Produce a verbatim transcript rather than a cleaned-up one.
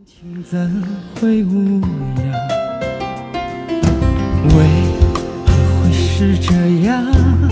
情怎会无恙？为何会是这样？